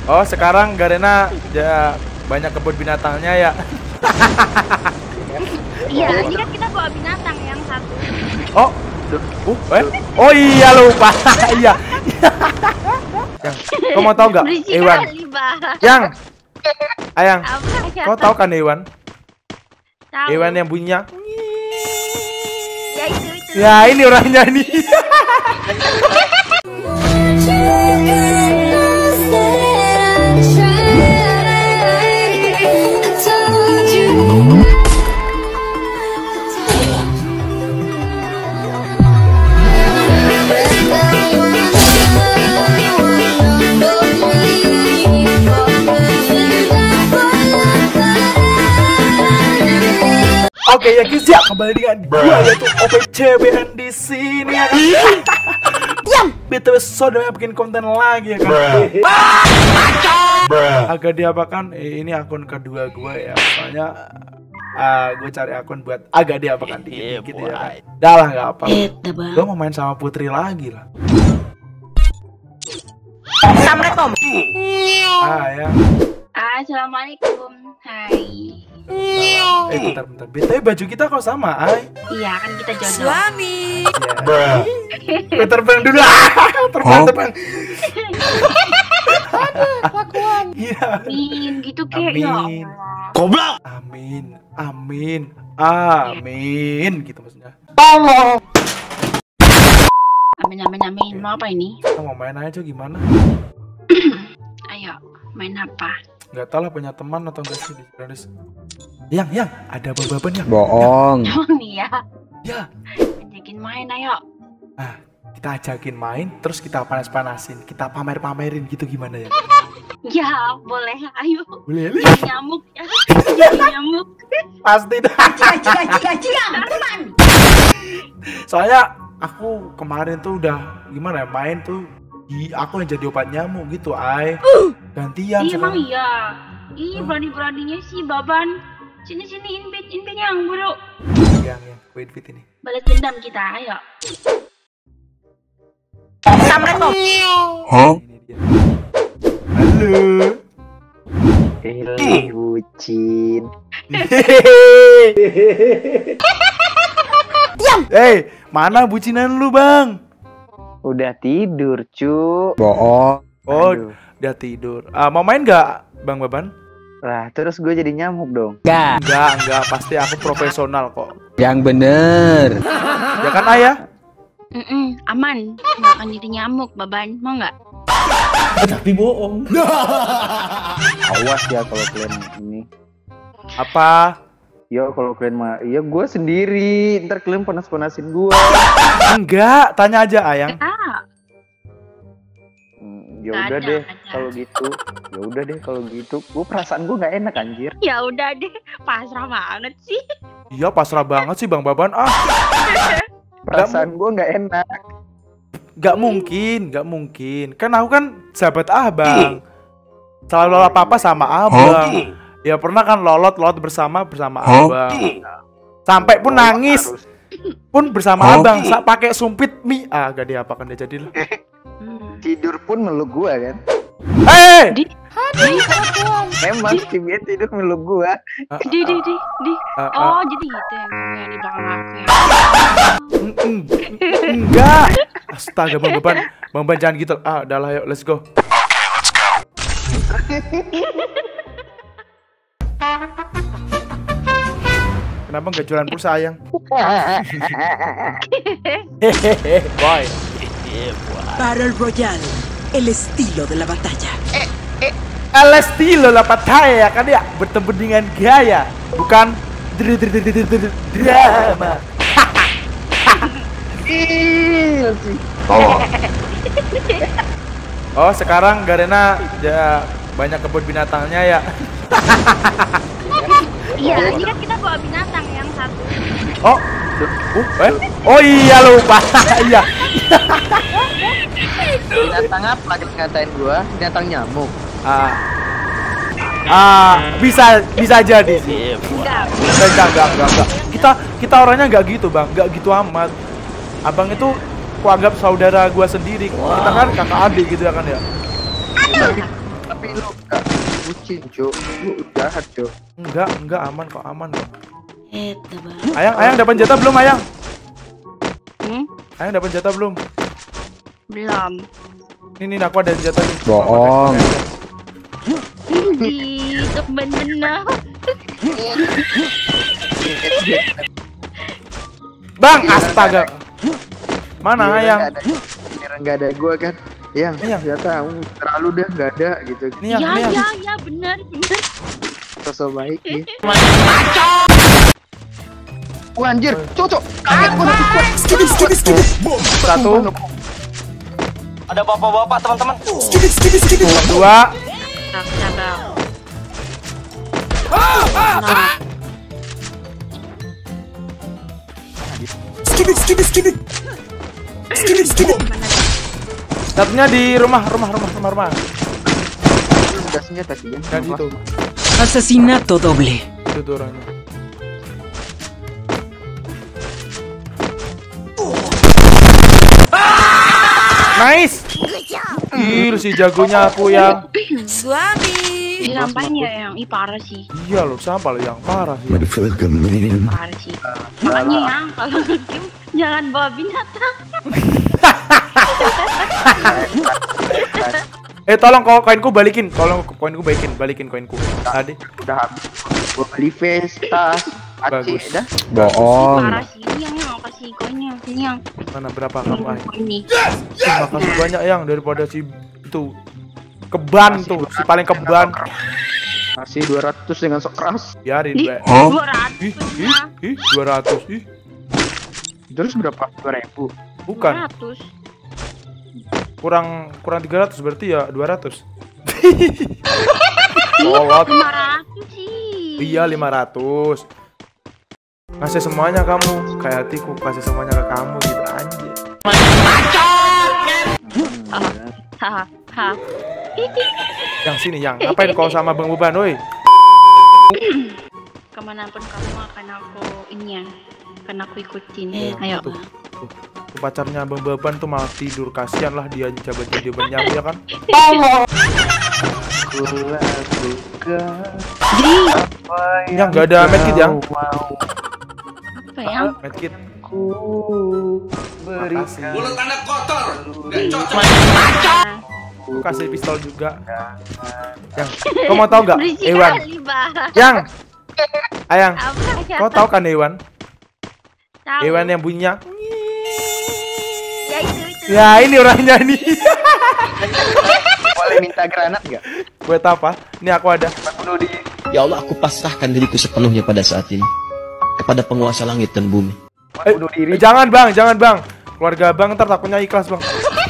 Oh, sekarang Garena ya banyak kebun binatangnya ya. Iya, ini kan kita bawa binatang yang satu. Oh. Oh iya lupa. Iya. Yang, kau mau tahu nggak? Hewan. Yang. Ayang. Kau tahu kan hewan? Tahu. Hewan yang bunyinya. Ya itu. Ya ini orangnya nih. Oke ya guys ya, kembali dengan gua yaitu OPCBN di sini ya kan. Diam. BTW saudara bikin konten lagi ya kan. Agak diapakan ini akun kedua gua ya. Soalnya gue cari akun buat agak diapakan dikit gitu ya kan. Dah lah nggak apa. Gua mau main sama Putri lagi lah. Assalamualaikum. Ya. Assalamualaikum. Hai. Bentar. BTW baju kita kok sama, Ay? Iya kan kita jodoh. Suami. Ya. Terbang dulu. Terbang. Aduh, kelakuan. Iya. Amin gitu kayak ya. Amin. Goblok. Amin gitu maksudnya. Tolong. Amin. Mau apa ini? Kita mau main aja gimana? Ayo, main apa? Gak tau lah punya teman atau enggak sih di Gratis. Yang ada baban yang. Bohong. Oh nih ya. Ya. Ajakin main ayo. Kita ajakin main terus kita panas-panasin, kita pamer-pamerin gitu gimana ya? Ya, boleh. Ayo. Boleh. Nyamuk ya. Nyamuk. Pasti dah. Teman. Soalnya aku kemarin tuh udah gimana ya main tuh aku yang jadi obat nyamuk gitu, Ay. Gantian Emang iya. Ih, berani-beraninya sih Baban. Sini invite yang bro. Yang invite ini. Balas dendam kita, ayo. Assalamualaikum. Hah? Halo. Bucin. Diam. Mana bucinan lu, Bang? Udah tidur, cu. Bohong. Oh, udah tidur. Mau main nggak, Bang Baban? Lah, terus gue jadi nyamuk dong. Enggak, pasti aku profesional kok. Yang bener. Ya kan, Ayah? Aman. Nggak akan jadi nyamuk, Baban. Mau nggak? Tapi bohong. Awas ya kalau kalian ini. Apa? Yo, kalau kalian mah, iya gue sendiri. Ntar kalian panas-panasin gue. Enggak, tanya aja, Ayang. Ya udah deh kalau gitu. Ya udah deh kalau gitu. Gue perasaan gue nggak enak anjir. Ya udah deh, pasrah banget sih. Iya, pasrah banget sih Bang Baban. Perasaan gue nggak enak. Gak mungkin. Kan aku kan sahabat Abang. Selalu apa-apa sama Abang. Ya pernah kan lolot bersama Abang. Sampai pun nangis pun bersama Abang. Pakai sumpit mie. Gak diapakan dia jadilah. Tidur pun meluk gua kan. Emang si Bian tidur meluk gua. Oh jadi gitu yang di belakang aku ya. Enggak. Astaga Bang Baban jangan gitu. Udah lah yuk let's go. Kenapa nggak jualan pulsa, Ayang? Boy. Battle Royale, el estilo de la batalla. El estilo la batalla kan ya, bertemu dengan gaya, bukan drama. Oh, sekarang Garena ya banyak kebun binatangnya ya. Iya, ini kan kita bawa binatang yang satu. Oh iya lupa. Iya. Binatang apa lagi ngatain gua? Binatang nyamuk. Bisa jadi sih. Enggak. Kita orangnya nggak gitu, Bang. Nggak gitu amat. Abang itu kuanggap saudara gua sendiri. Kita kan kakak adik gitu ya kan ya. Tapi lu gak bucin, Cuk. Lu jahat, Cuk. Enggak aman kok. Bang. Ayang dapat jatah belum, Ayang? Hmm? Ayang dapat jatah belum? Belum. Ini aku ada jatah nih. Bohong. Di benar. Bang, astaga. Mana Ayang? Enggak ada gua kan. Yang Ayang. ya tahu terlalu dah enggak ada gitu. Nih Ayang. Ya, benar. Sosok baik nih. Wah, anjir, cocok. Kaget gua dapat kuat. Skip. Satu, Ada bapak-bapak teman-teman. dua, Sabar. Skip. satunya di rumah. Udah senjata sih ya. Kan itu. Asesinato doble. Itu tuh orangnya. Nice. Ih, si jagonya aku yang. Ini ngapain ya yang parah sih. Iya loh, siapa lo yang parah sih? Parah sih. Makanya yang kalau game jangan bawa binatang. Tolong koinku balikin. Balikin koinku. Tadi. Udah habis. Gua beli Vesta. Bagus. Dah. Parah sih. Ini yang mau kasih koinnya. Ini yang Mana berapa kamu? Ay? ini. Makasih banyak yang daripada si itu keban tuh, si paling keban. Masih 200 dengan sekeras. Biarin, Di Mbak. 200 Ih, 200. Ih, Terus berapa? 2000. bukan. 200. Kurang 300 berarti ya 200. Kolot. 500 sih. Iya 500. Kasih semuanya kamu, kayak hatiku kasih semuanya ke kamu gitu anjir. Hahaha. Yang sini yang ngapain kau sama Bang Beban, woi? Kemanapun kamu akan aku ini ya, akan aku ikutin. Ayo. Tuh, pacarnya Bang Beban tuh malah tidur, kasihan lah dia jabat jadi banyak ya kan? Yang nggak ada medkit yang? Apa ya? Medkit. Berikan. Mulut anak kotor. Gak cocok. Aku kasih pistol juga. Yang, kau mau tahu nggak? Berisik Hewan. kali, Bang. Yang, Ayang, Apa ya? kau tahu kan hewan? Tahu. Hewan yang bunyinya. Ya itu. Ya ini orangnya nih. Boleh minta granat nggak? Buat apa? Ini aku ada. Bunuh di. Ya Allah, aku pasrahkan diriku sepenuhnya pada saat ini kepada penguasa langit dan bumi. Bunuh diri. Jangan bang. Keluarga bang ntar takutnya ikhlas bang.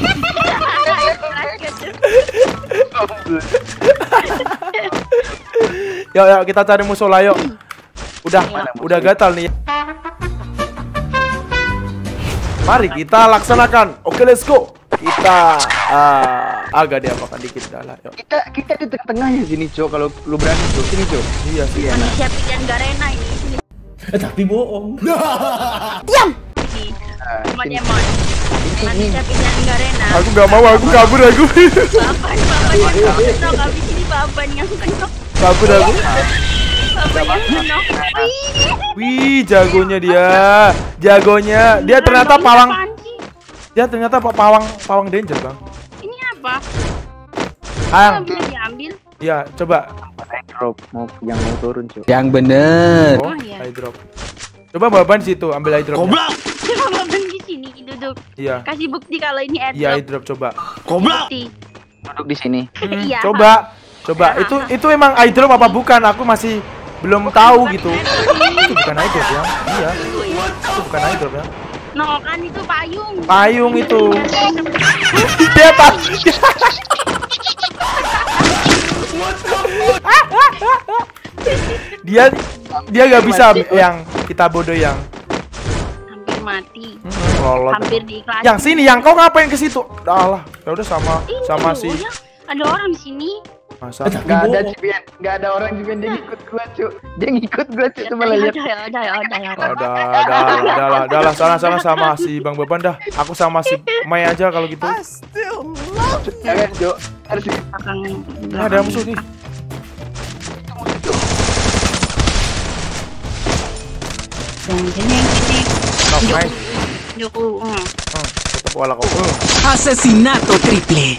Yuk kita cari musola yuk. Udah gatal nih. Mari kita laksanakan. Oke, let's go. Kita agak diapakan dikit dah lah. Yuk. Kita di tengah-tengahnya sini, Cok. Kalau lu berani, Cok. Sini, Cok. Iya sih. Manusia pilihan Garena ini. Tapi bohong. Temannya Mon. Manusia pilihan Garena. Aku nggak mau, aku kabur aku. Baban yang kenok. Abis ini Baban yang kenok. Kabur aku. Baban yang kenok. Wih, jagonya dia. Dia ternyata pawang. Dia ternyata pawang danger, Bang. Ini apa? Ayang. Bisa diambil? Ya, coba. Drop yang mau turun, Cok. Yang bener. Oh, iya. eye drop. Coba Baban situ ambil eye drop. Coba Baban di sini duduk. Iya. Kasih bukti kalau ini Iya, eye airdrop. drop coba. Bukti. Duduk di sini. Iya. Coba. Itu emang eye drop apa bukan? Aku masih belum tahu gitu. Itu bukan eye drop ya. Iya. Itu bukan eye drop ya. No kan itu payung. Payung itu. Dia tak. Dia nggak bisa yang kita bodoh yang Hampir mati. lolot. Hampir diiklasin. Yang sini yang kau ngapain ke situ? Dah lah. Ya udah sama si Iya, ada orang di sini. masa. Nggak ada Cibian, nggak ada orang juga dia ngikut gua, Cuk. Dia ngikut gua, Cuk. Coba lihat. Udah. Udah lah sana sama si Bang Beban dah. Aku sama si Mai aja kalau gitu. Jangan, Jo. Harus di Belakang. Ini ada musuh nih. Yang sini. Knock, nice. Joko. Tetap wala ko. Asesinato triple.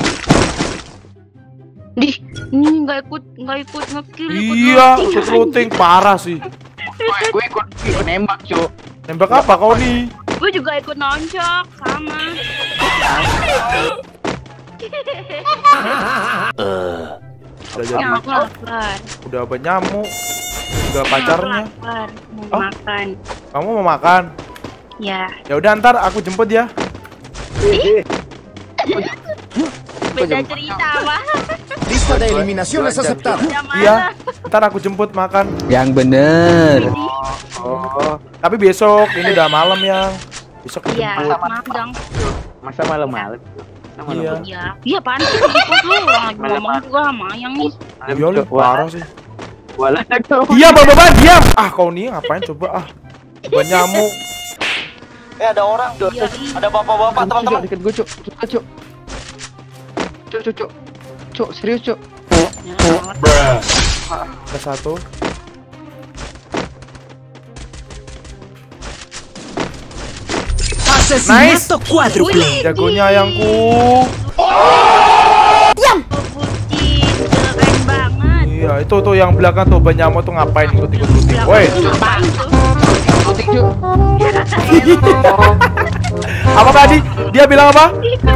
Di, ini nggak ikut ngekill. Iya, ikut looting parah sih. gue ikut nembak, Jo. Nembak apa kau nih? Gue juga ikut nonjok sama. Udah jadi, Ya, aku lapar. udah apa nyamuk, juga pacarnya. Aku lapar. Mau Oh. makan. Kamu mau makan? Ya. Ya udah ntar aku jemput ya. Beda cerita, Pak. Lista de eliminaciones aceptada. Udah malam. Iya, ntar aku jemput makan. Yang bener. Jadi, Oh, Tapi besok, ini udah malam yang. Besok iya, dijemput. maaf dong. masa malam-malam? Iya. Iya. Iya, apaan sih ikut lu? Lagi ngomong juga sama yang nih. Iya lu parah sih. Walah, Jo. Diam, Bang, diam. Ah, kau nih ngapain coba ah. Coba nyamuk. Ada orang. Iya, Ada bapak-bapak teman-teman. Deket gue, Cuk. Cuk. Cuk, serius, Cuk. Ada satu. Asesinato cuádruple. Jagonya ayangku. Bucin, keren banget. Iya, itu tuh yang belakang tuh Banyamo tuh ngapain ikut-ikut looting. Woi, Apaan tuh? Looting, Cuk. apa tadi? Dia bilang apa?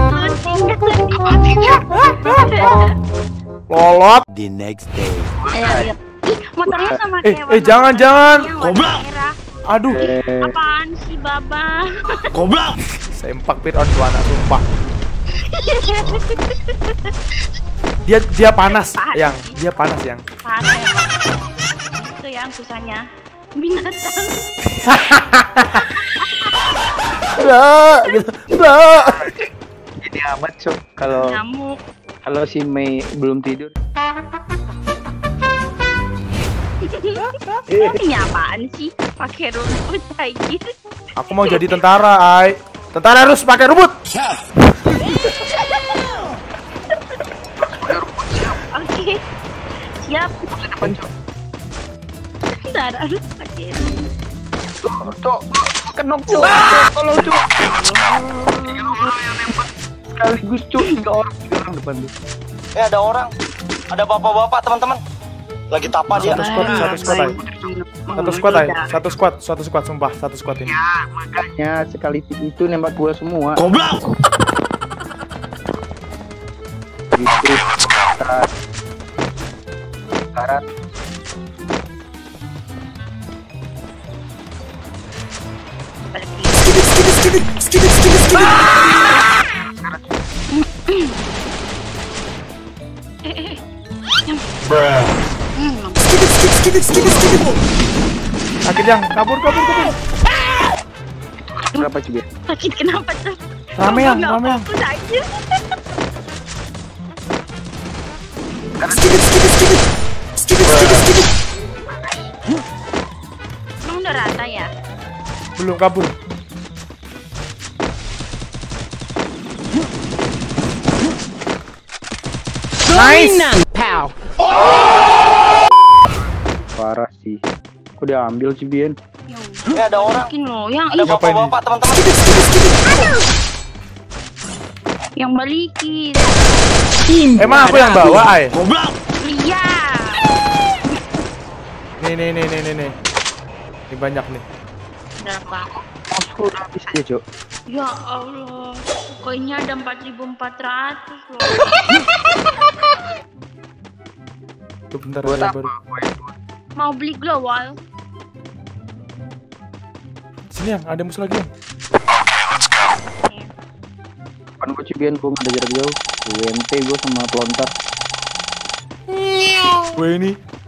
Lolot. The next day. Ayo. Ih, motornya sama kayak warna jangan. yang warna merah. Aduh, Apaan sih, Baba? sempak Piron tuh anak sumpah. Dia panas, yang. Dia panas, yang. Parah ya, Bang. Itu yang susahnya binatang. Blah. Ini amat, Cuk. Kalau Nyamuk. si Mei belum tidur. Ini apaan sih? Pakai rumput aja. Aku mau jadi tentara, Ai. Tentara harus pakai rumput. Oke. Siap. Tentara harus pakai rumput. Cuk, kenok, Cuk. Tolong, Cuk. Sekaligus, Cuk. 3 orang depan tuh. Ada orang. Ada bapak-bapak teman-teman. Lagi tapa dia. Satu squad, sumpah, satu squad ini. Makanya sekali itu nembak gua semua. Gitu. Karat. Sakit yang kabur. Berapa juga? Sakit kenapa tuh? Rame yang. Fokus aja. Emang udah rata ya? Belum kabur. Dominant. Pow. Parah sih. Aku udah ambil sih, Bian. Ada orang. Mungkin lo yang Ada bapak-bapak teman-teman. yang balikin. Emang aku yang bawa, Ai? Iya. Nih. Ini banyak nih. Berapa? Aku udah habis aja, Cuk. Ya Allah. Koinnya ada 4.400 loh. Tuh bentar Buat ya, apa? baru. Mau beli glowal? Sini yang ada musuh lagi. Yang. Kan gue Cibian, gue gak ada jarak jauh. UMP gue sama pelontar. Gue ini.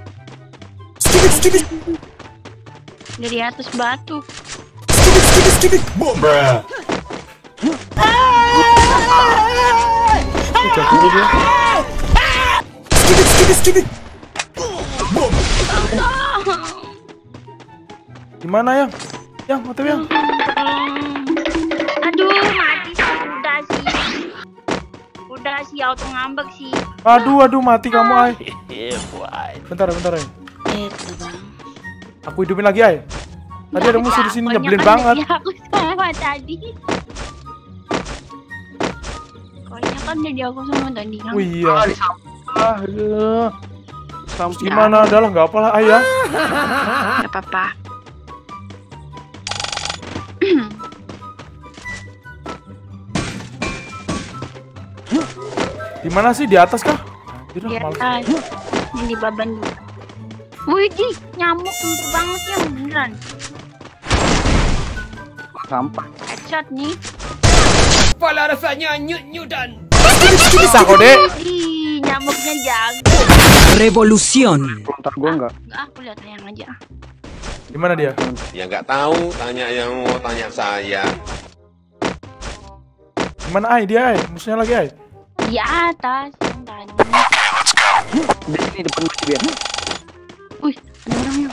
Dari atas batu. Jago dia. Gimana yang? Yang mati yang. Aduh, mati. Udah sih, auto ngambek sih. Aduh mati kamu ay. Bentar ay. Itu bang. Aku hidupin lagi ay. Tadi ada musuh di sini nyebelin banget. Ya, aku sama tadi. Kayaknya kan jadi aku sama tadi. Oh iya. Aduh. Gimana adalah nggak apa lah ayah. Gak apa-apa. Di mana sih, di atas kah? Anjir, Di males. atas. Ini di baban dulu. Wih, nyamuk pinter banget ya beneran. Sampah. Headshot nih. Bisa kok deh. Ih, nyamuknya jago. Revolución. Ntar gue enggak. Enggak, aku lihat ayang aja. Di mana dia? Ya nggak tahu, tanya yang mau tanya saya. Di mana ay dia ay? Musuhnya lagi ay. Di atas yang tadi. Di sini depan gue biar. Wih, ada orangnya.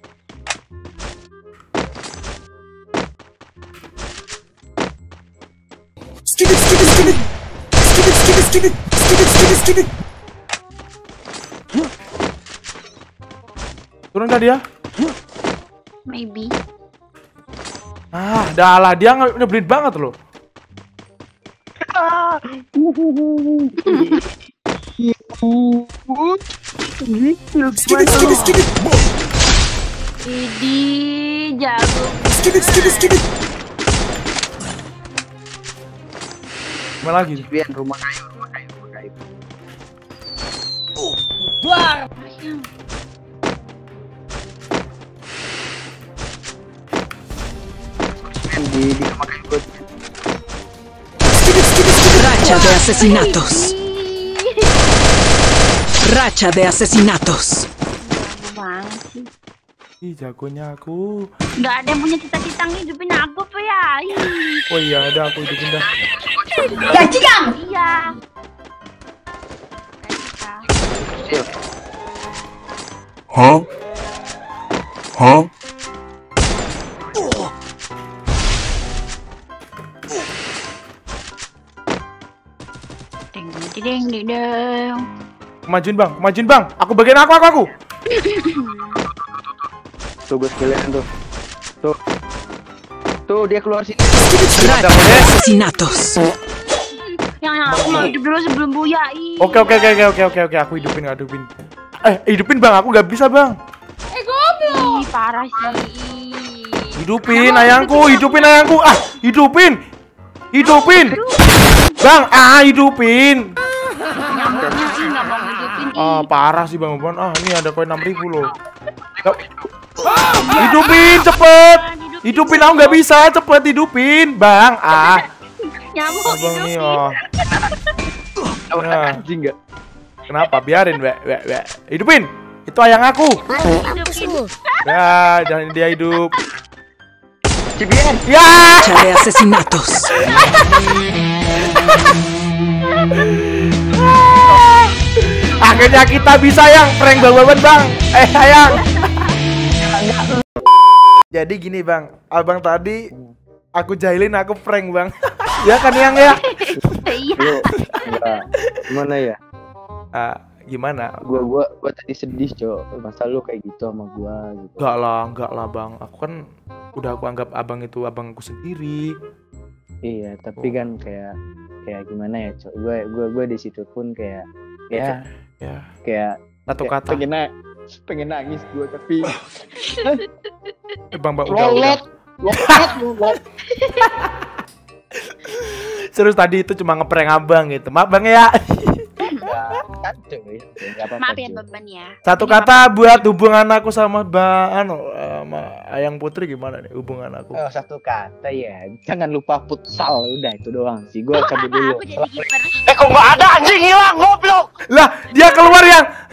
Turun dah dia. Maybe. Ah, dah lah dia nyebelin banget loh. Idi jago. Mana lagi? Biar rumah kayu. Ayang. Di rumah kayu gue. Racha de asesinatos. Ih, Racha de asesinatos. jago banget sih. Ih, jagonya aku. Nggak ada yang punya cita-cita ngidupin aku apa ya? Ih. Oh iya, ada aku hidupin dah. Iya. Ding ding ding ding. Kemajuin bang. Aku bagian aku. Tuh gue skillin tuh. Tuh dia keluar sini. Racha de asesinatos. Yang aku mau hidup dulu sebelum Buya. Ih. Oke. Aku hidupin. Hidupin bang. Aku nggak bisa bang. Ih, parah sih. Hidupin ayangku. Ah, hidupin. Bang, hidupin. Nyamuknya sih nggak mau hidupin. Ah, parah sih bang. Ah, ini ada koin 6.000 loh. Hidupin cepet. Hidupin aku nggak bisa. Cepet hidupin, bang. Nyamuk Abang nih, hidupin. Nah, Anjing enggak? kenapa? Biarin, Wek. Hidupin. Itu ayang aku. Hidupin. Ya, jangan dia hidup. Cibian. Ya. Racha de asesinatos. Akhirnya kita bisa yang prank bang. Sayang. Jadi gini bang, abang tadi aku jahilin aku prank bang. Ya kan yang ya? Iya. Lu enggak. Gimana ya? Gimana? Gua tadi sedih, Cok. Masa lu kayak gitu sama gua gitu. Enggak lah bang. Aku kan udah aku anggap abang itu abangku sendiri. Iya, tapi kan kayak gimana ya, Cok? Gua di situ pun kayak Ya. kayak Satu kata. pengen nangis gua tapi Bang udah. lolot. Terus tadi itu cuma ngeprank abang gitu. Maaf bang ya. Maaf ya beban ya. Satu kata buat hubungan aku sama sama Ayang Putri gimana nih hubungan aku? Oh, satu kata ya. Jangan lupa futsal. Udah itu doang sih. Gua cabut dulu. Aku jadi kiper. Kok nggak ada anjing hilang goblok. Lah, dia keluar yang